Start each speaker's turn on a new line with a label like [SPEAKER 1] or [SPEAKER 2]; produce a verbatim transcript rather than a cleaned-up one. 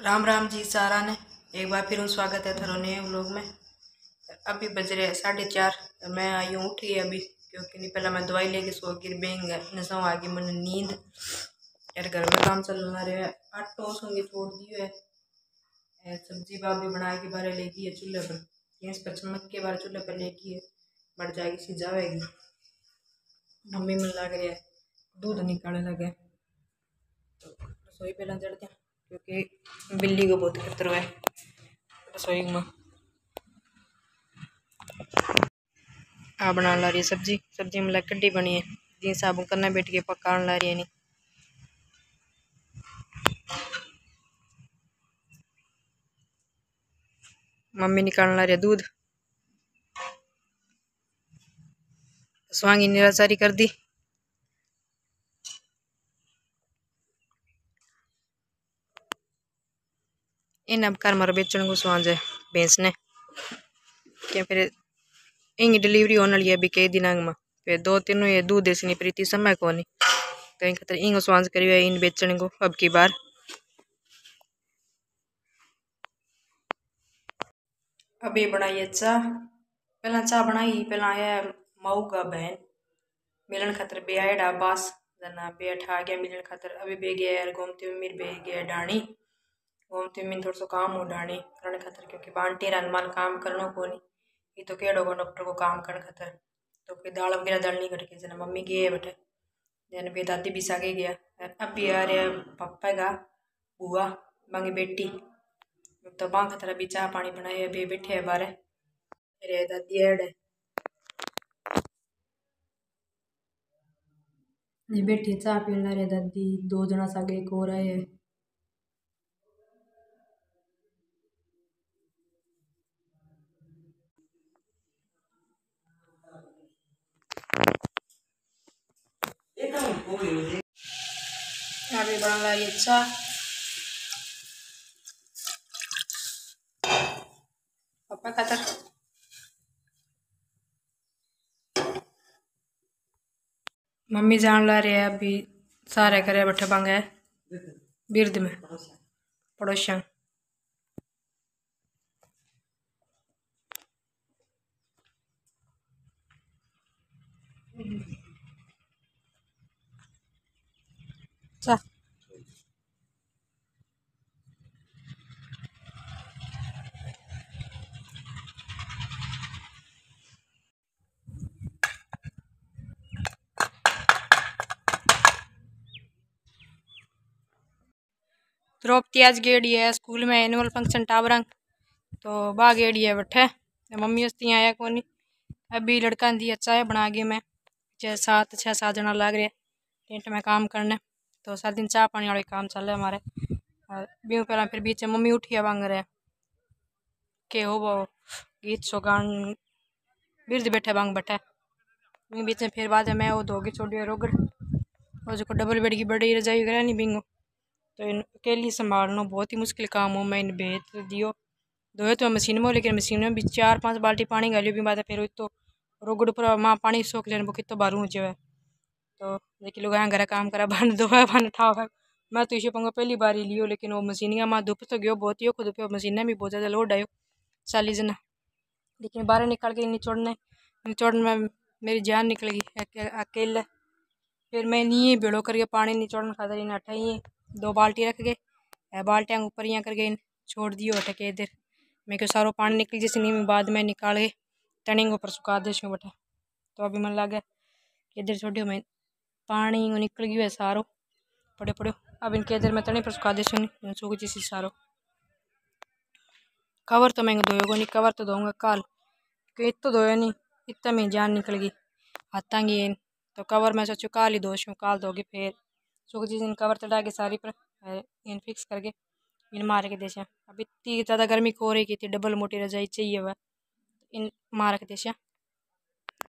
[SPEAKER 1] राम राम जी सारा ने एक बार फिर स्वागत है थारो नए व्लॉग में। अभी बज रहे साढ़े चार। मैं आई हूँ उठी है अभी, क्योंकि नहीं पहले मैं दवाई लेके सो गिर बेंग नशा आ गई मन नींद। यार घर में काम चल रहा है, आटो संगे छोड़ दियो है, सब्जी भाभी बना के बारे लेगी है चूल्हे पर, गैस पर चमक के बारे चूल्हे पर लेगी है, बढ़ जाएगी सिजावेगी। मम्मी मन लग रहा है दूध निकालने लगे तो रसोई पहला चढ़ते हैं, क्योंकि बिल्ली को बहुत खतरा है रसोई में। आ बना ला रही है सब्जी, सब्जी में कड्डी बनी है जी साबुन करना बैठ के पकाने ला रही है। नहीं मम्मी निकालने ला रही है दूध, स्वांगी निराचारी कर दी। इन अब कर मारो बेचने को स्वांज है भैंस ने, क्या फिर इंगी डिलीवरी होने वाली है अभी कई दिनों में, फिर दो तीनों ये दूध ऐसी नहीं प्रीति समय को नहीं कहीं खतर इंग स्वांज करी है इन बेचने को अब की बार। अभी बनाई चाह, पहला चाह बनाई, पहला आया मऊ का बहन मिलन खातर बे आया बास जना बे आ गया मिलन खातर। अभी बे गया यार गोमती में बे गया डाणी, गोमती में थोड़ा सा काम हो डाणी करने खातर, क्योंकि बांटी रनमान काम करना को नहीं ये तो केड़ो को डॉक्टर को काम करने खातर। तो कोई दाल वगैरह दाल नहीं करके जना मम्मी गए बैठे जन बे दादी भी सागे गया। अभी आ रहा पापा का बुआ बांगी बेटी, तो बां खातर अभी चाह पानी बनाए बे बैठे है बारे मेरे दादी ऐड है ये बैठी चाह पीने रहे दादी, दो जना सागे एक और आए है। अभी बना ला ये चाह, पापा खातर मम्मी जान ला रही है अभी सारे करे बैठे बांगे बिरद में पड़ोसिया। चा द्रौपदी आज गेड़ी है स्कूल में एनुअल फंक्शन टावरंग, तो बा गेड़ी है बैठे मम्मी हस्ती आया कोनी। अभी लड़का दी चाय बना गई मैं छः सात छः सात जना लग रहे टेंट में काम करने, तो सात दिन चाह पानी वाले काम चल रहे हमारे। बीच पहला फिर बीच मम्मी उठी बांग रहे के हो वो गीत सो गान बिरद बैठे बांग बैठे बीच में। फिर बाद में मैं वो धोगी छोड़ी रोगड़ और जो डबल बेड की बड़ी रजाई वगैरह नहीं बिंगो, तो इन अकेली संभालना बहुत ही मुश्किल काम हो। मैं इन भेज दियो धोए तो मशीन में, लेकिन मशीन में भी चार पांच बाल्टी पानी गालियो भी बाद फिर तो रोगड़ पर माँ पानी सोख लेने वो कितो बारू हो जाए। तो लेकिन लोग यहाँ घर काम करा बन दो बन उठाओ है, मैं तो इसे पंगा पहली बार ही लियो, लेकिन वो मशीन का माँ धुप तो गयो बहुत ही खुद पे मशीन भी बहुत ज़्यादा लोड आयो चालीस जना, लेकिन बाहर निकल के निचोड़ने निचोड़ने में मेरी जान निकल गई अकेले। फिर मैं नहीं बेड़ो करके पानी निचोड़ने खातर इन अठा ही दो बाल्टी रख गए, बाल्टियाँ ऊपर यहाँ करके इन छोड़ दियो अटे के इधर मेरे को सारो पानी निकल जैसे नहीं में बाद में निकाल के टर्निंग ऊपर सुखा दे बटे। तो अभी मन लगे इधर छोड़ियो मैं पानी निकल गयो है सारो पड़े पड़ो, अब इनके इधर मैं तनी पर सुखा दे सूख जैसी सारो। कवर तो मैं धोएगा नहीं, कवर तो धोऊंगा काल, क्योंकि इत तो धोया नहीं इतना में जान निकल गई हाथा की इन, तो कवर मैं सोचू काल ही दोष काल धोगी फिर सूख जी इन कवर चढ़ा के सारी पर इन फिक्स करके इन मार के देशा। अब इतनी ज़्यादा गर्मी को रही की थी डबल मोटी रजाई चाहिए वह इन मार के देशा